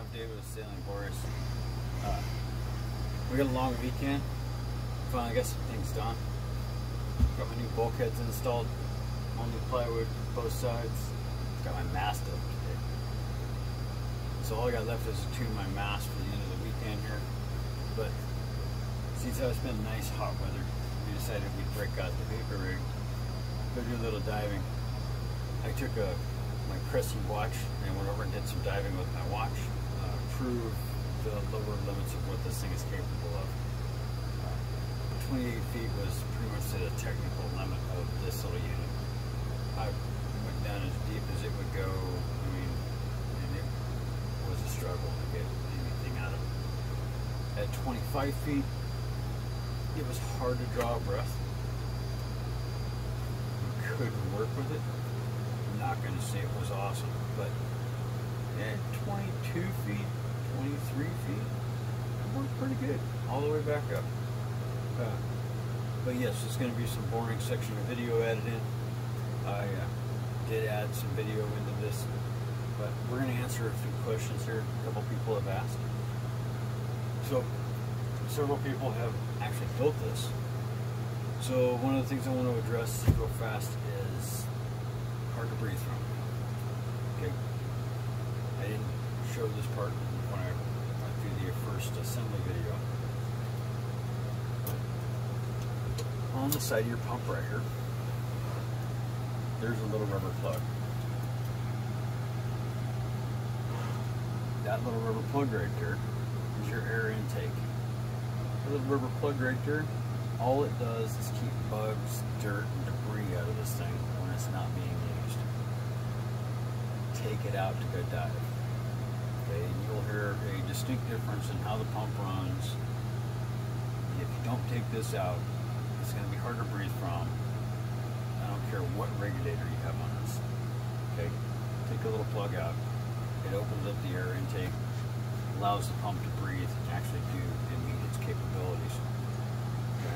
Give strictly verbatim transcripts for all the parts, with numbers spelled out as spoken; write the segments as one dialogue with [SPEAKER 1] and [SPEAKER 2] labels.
[SPEAKER 1] day was sailing Boris. Uh, we got a long weekend. Finally got some things done. Got my new bulkheads installed. All new plywood, both sides. Got my mast up today. So all I got left is to tune my mast for the end of the weekend here. But since it's been nice hot weather, we decided we'd break out the vapor rig, go do a little diving. I took a my cressi watch and went over and did some diving with my watch, uh, prove the lower limits of what this thing is capable of. Uh, twenty-eight feet was pretty much the technical limit of this little unit. I went down as deep as it would go. I mean, and it was a struggle to get anything out of it. At twenty-five feet, it was hard to draw a breath. You couldn't work with it. I'm not going to say it was awesome, but at twenty-two feet, twenty-three feet, it worked pretty good all the way back up. Uh, but yes, there's going to be some boring section of video added in. I uh, did add some video into this, but we're going to answer a few questions here a couple people have asked. So several people have actually built this. So one of the things I want to address real fast is hard to breathe from. Okay, I didn't show this part when I went through the first assembly video. On the side of your pump right here, there's a little rubber plug. That little rubber plug right there is your air intake. The little rubber plug right there, all it does is keep bugs, dirt, and debris out of this thing when it's not being used. Take it out to go dive. Okay, and you'll hear a distinct difference in how the pump runs. If you don't take this out, it's going to be hard to breathe from. I don't care what regulator you have on this. Okay, take a little plug out. It opens up the air intake, allows the pump to breathe and actually do and meet its capabilities. Okay.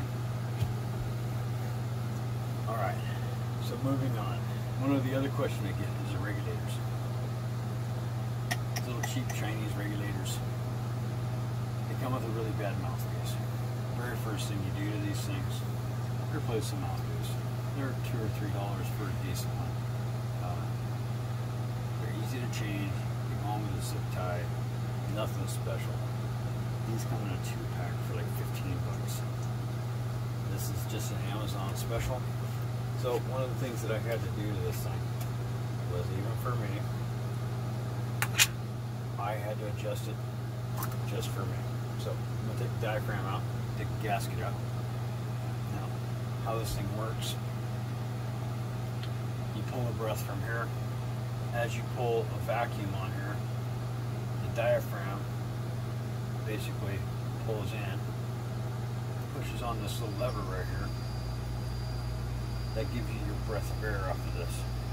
[SPEAKER 1] All right. So moving on. One of the other questions I get is the regulators. These little cheap Chinese regulators. They come with a really bad mouthpiece. The very first thing you do to these things, replace the mouthpiece. They're two or three dollars for a decent one. Uh, they're easy to change. You go home with a zip tie. Nothing special. These come in a two pack for like fifteen bucks. This is just an Amazon special. So one of the things that I had to do to this thing was, even for me, I had to adjust it just for me. So I'm going to take the diaphragm out, take the gasket out. Now, how this thing works, you pull the breath from here. As you pull a vacuum on here, the diaphragm basically pulls in, pushes on this little lever right here. That gives you your breath of air off of this.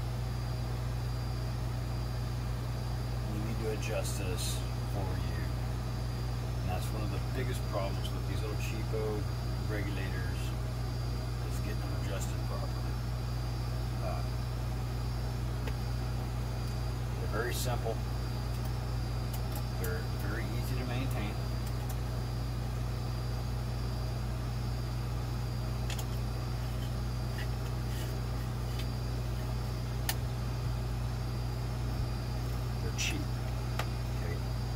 [SPEAKER 1] You need to adjust this for you. And that's one of the biggest problems with these little cheapo regulators, is getting them adjusted properly. Uh, they're very simple. They're very easy to maintain. They're cheap. Okay.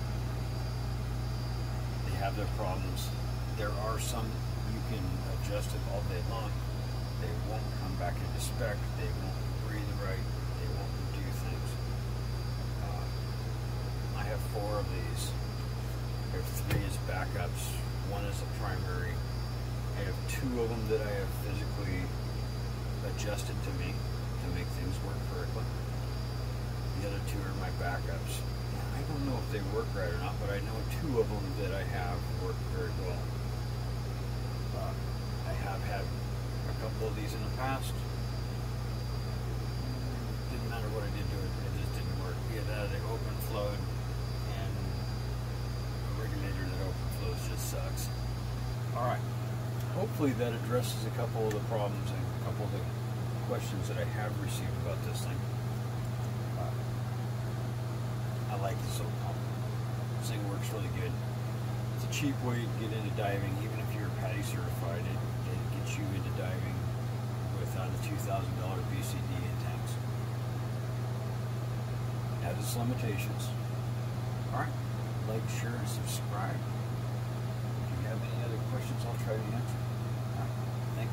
[SPEAKER 1] They have their problems. There are some you can adjust it all day long. They won't come back into spec. They won't breathe right. They won't do things. I have four of these. I have three as backups. One is a primary. I have two of them that I have physically adjusted to me to make things work correctly. The other two are my backups. I don't know if they work right or not, but I know two of them that I have work very well. Uh, I have had a couple of these in the past. Didn't matter what I did to it, it just didn't work. Either that, they open flowed, and a regulator that open flows just sucks. Alright, hopefully that addresses a couple of the problems and a couple of the questions that I have received about this thing. Uh, I like this little pump. This thing works really good. It's a cheap way to get into diving, even if you're PADI certified. It, it gets you into diving without a two thousand dollar B C D and tanks. It has its limitations. Alright, like, share, and subscribe. If you have any other questions, I'll try to answer. Alright, thank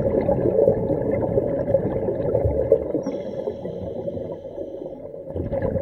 [SPEAKER 1] you.